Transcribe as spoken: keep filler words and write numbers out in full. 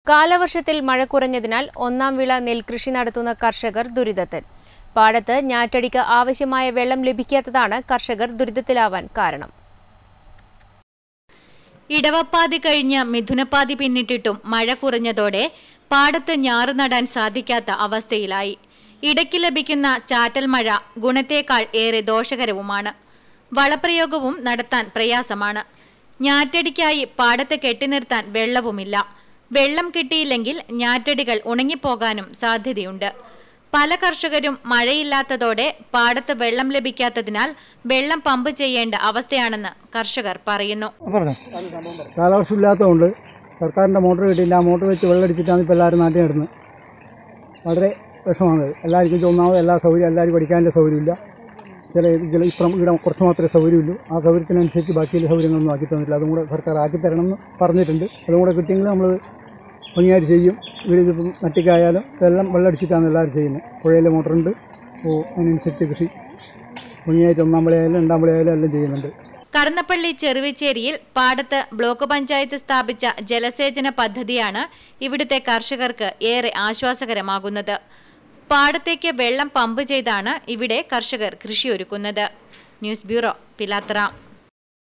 കാലവർഷത്തിൽ മഴ കുറഞ്ഞതിനാൽ ഒന്നാം വിള നെൽകൃഷി നടത്തുന്ന കർഷകർ ദുരിതത്തിൽ. പാടത്ത് ഞാറ്റടിക്ക് ആവശ്യമായ വെള്ളം ലഭിക്കാത്തതാണ് കർഷകർ ദുരിതത്തിലാവാൻ കാരണം. ഇടവപ്പാതി കഴിഞ്ഞ് മിഥുനപ്പാതി പിന്നിട്ടിട്ടും മഴ കുറഞ്ഞതോടെ പാടത്ത് ഞാറ് നടാൻ സാധിക്കാത്ത അവസ്ഥയിലായി. ഇടയ്ക്ക് ലഭിക്കുന്ന ചാറ്റൽ മഴ ഗുണത്തേക്കാൾ ഏറെ ദോഷകരവുമാണ്. വളപ്രയോഗവും നടത്താൻ പ്രയാസമാണ്. ഞാറ്റടിക്കായി പാടത്ത് കെട്ടിനിർത്താൻ വെള്ളവുമില്ല. വെള്ളം കിട്ടിയില്ലെങ്കിൽ ഞാറ്റടികൾ ഉണങ്ങിപ്പോകാനും സാധ്യതയുണ്ട്. പല കർഷകരും മഴയില്ലാത്തതോടെ പാടത്ത് വെള്ളം ലഭിക്കാത്തതിനാൽ വെള്ളം പമ്പ് ചെയ്യേണ്ട അവസ്ഥയാണെന്ന് കർഷകർ പറയുന്നു. കാലവർഷമില്ലാത്തതുകൊണ്ട് സർക്കാരിൻ്റെ മോട്ടോർ കിട്ടിയില്ല. ആ മോട്ടോർ വെച്ച് വെള്ളം അടിച്ചിട്ടാണ് ഇപ്പോൾ എല്ലാവരും നാട്ടിൽ നടന്നത്. വളരെ വിഷമാണ്. എല്ലാവർക്കും ഒന്നാമത് എല്ലാ സൗകര്യം, എല്ലാവരും പഠിക്കാനുള്ള സൗകര്യമില്ല. ചില ചില ഇപ്പം ഇവിടെ കുറച്ച് മാത്രമേ സൗകര്യമുള്ളൂ. ആ സൗകര്യത്തിനനുസരിച്ച് ബാക്കിയുള്ള സൗകര്യങ്ങളൊന്നും ആക്കി തന്നിട്ടില്ല. അതും കൂടെ സർക്കാർ ആക്കി തരണമെന്ന് പറഞ്ഞിട്ടുണ്ട്. അതും കൂടെ കിട്ടിയെങ്കിൽ നമ്മൾ ഭംഗിയായിട്ട് ചെയ്യും. ഇവിടെ ഇതിപ്പം നട്ടിക്കായാലും ഇതെല്ലാം വെള്ളമടിച്ചിട്ടാണ് എല്ലാവരും ചെയ്യുന്നത്. പുഴയിലെ മോട്ടറുണ്ട്. അപ്പോൾ അതിനനുസരിച്ച് കൃഷി ഭംഗിയായിട്ട് ഒന്നാം വിളയായാലും രണ്ടാം വിളയായാലും എല്ലാം ചെയ്യുന്നുണ്ട്. കടന്നപ്പള്ളി ചെറുവിച്ചേരിയിൽ പാടത്ത് ബ്ലോക്ക് പഞ്ചായത്ത് സ്ഥാപിച്ച ജലസേചന പദ്ധതിയാണ് ഇവിടുത്തെ കർഷകർക്ക് ഏറെ ആശ്വാസകരമാകുന്നത്. പാടത്തേക്ക് വെള്ളം പമ്പ് ചെയ്താണ് ഇവിടെ കർഷകർ കൃഷിയൊരുക്കുന്നത്. News bureau, Pilathara.